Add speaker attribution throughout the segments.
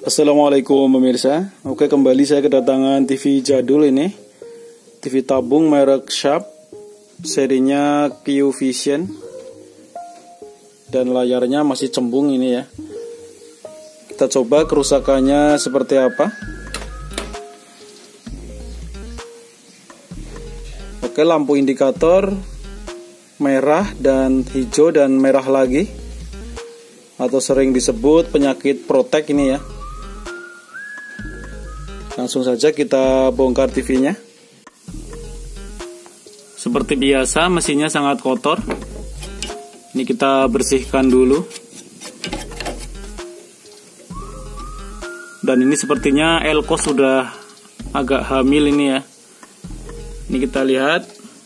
Speaker 1: Assalamualaikum pemirsa. Oke, kembali saya kedatangan TV jadul ini, TV tabung merek Sharp, serinya QVision, dan layarnya masih cembung ini ya. Kita coba kerusakannya seperti apa. Oke, lampu indikator merah dan hijau dan merah lagi, atau sering disebut penyakit protek ini ya. Langsung saja kita bongkar TV-nya. Seperti biasa, mesinnya sangat kotor. Ini kita bersihkan dulu. Dan ini sepertinya elko sudah agak hamil ini ya. Ini kita lihat.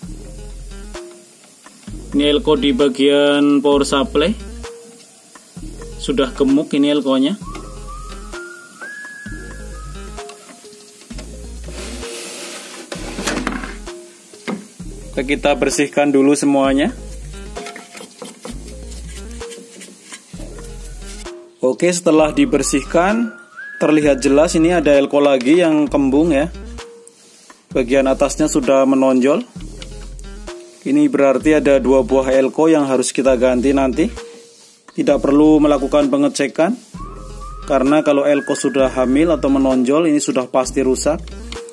Speaker 1: Ini elko di bagian power supply. Sudah gemuk ini elkonya. Kita bersihkan dulu semuanya. Oke, setelah dibersihkan terlihat jelas ini ada elko lagi yang kembung ya. Bagian atasnya sudah menonjol. Ini berarti ada 2 buah elko yang harus kita ganti nanti. Tidak perlu melakukan pengecekan, karena kalau elko sudah hamil atau menonjol ini sudah pasti rusak.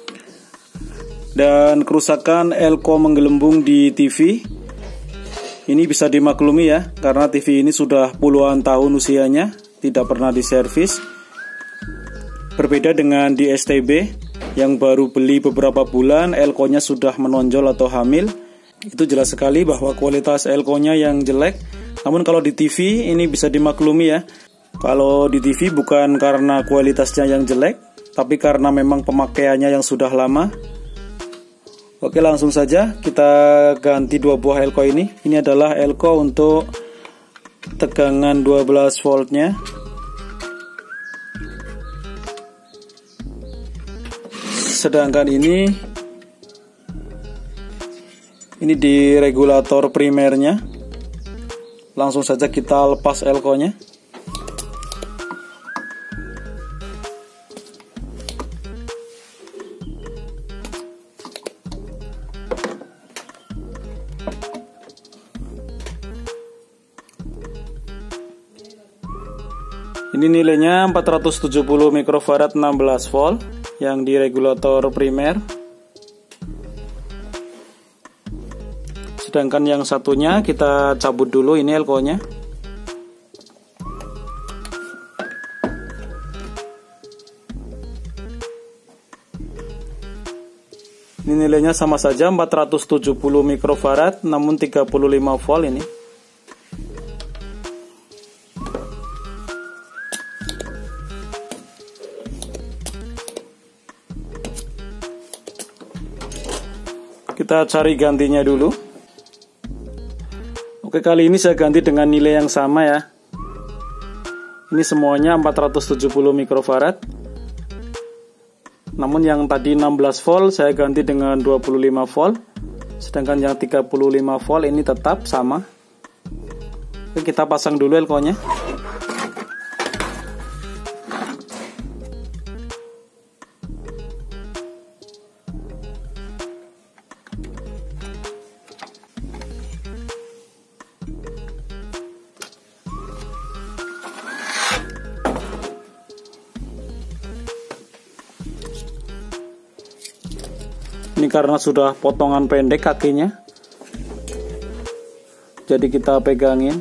Speaker 1: Dan kerusakan elko menggelembung di TV ini bisa dimaklumi ya, karena TV ini sudah puluhan tahun usianya, tidak pernah diservis. Berbeda dengan di STB yang baru beli beberapa bulan, elko-nya sudah menonjol atau hamil. Itu jelas sekali bahwa kualitas elko-nya yang jelek. Namun kalau di TV ini bisa dimaklumi ya. Kalau di TV bukan karena kualitasnya yang jelek, tapi karena memang pemakaiannya yang sudah lama. Oke, langsung saja kita ganti 2 buah elko ini. Ini adalah elko untuk tegangan 12 voltnya. Sedangkan ini di regulator primernya. Langsung saja kita lepas elko-nya. Ini nilainya 470 mikrofarad 16 volt yang di regulator primer. Sedangkan yang satunya kita cabut dulu ini elko-nya. Ini nilainya sama saja 470 mikrofarad namun 35 volt ini. Kita cari gantinya dulu. Oke, kali ini saya ganti dengan nilai yang sama ya. Ini semuanya 470 mikrofarad. Namun yang tadi 16 volt saya ganti dengan 25 volt. Sedangkan yang 35 volt ini tetap sama. Oke, kita pasang dulu elko-nya. Ini karena sudah potongan pendek kakinya, jadi kita pegangin.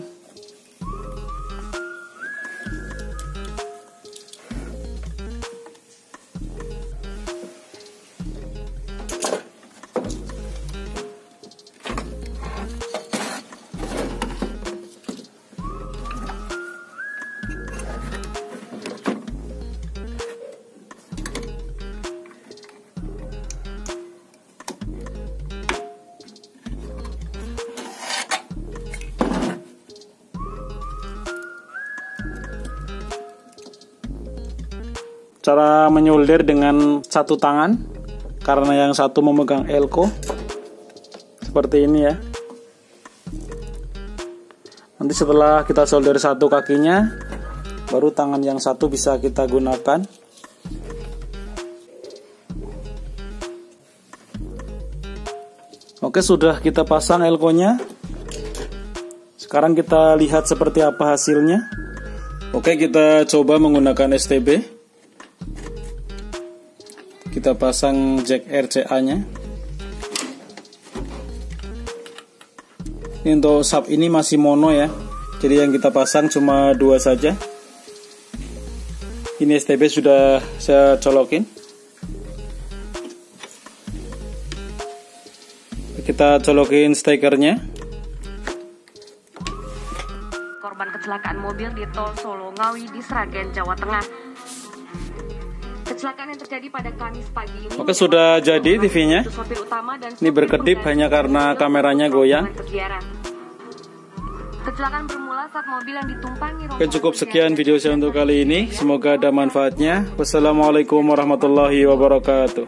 Speaker 1: Cara menyolder dengan satu tangan, karena yang satu memegang elko. Seperti ini ya. Nanti setelah kita solder satu kakinya, baru tangan yang satu bisa kita gunakan. Oke, sudah kita pasang elko-nya. Sekarang kita lihat seperti apa hasilnya. Oke, kita coba menggunakan STB. Kita pasang jack RCA-nya. Ini untuk sub ini masih mono ya. Jadi yang kita pasang cuma 2 saja. Ini STB sudah saya colokin. Kita colokin stekernya.
Speaker 2: Korban kecelakaan mobil di Tol Solo Ngawi di Sragen, Jawa Tengah. Kecelakaan yang terjadi pada Kamis pagi ini.
Speaker 1: Oke, sudah jadi TV-nya. Ini berkedip hanya karena kameranya goyang.
Speaker 2: Kecelakaan bermula saat mobil yang ditumpangi.
Speaker 1: Oke, cukup sekian video saya untuk kali ini. Semoga ada manfaatnya. Wassalamualaikum warahmatullahi wabarakatuh.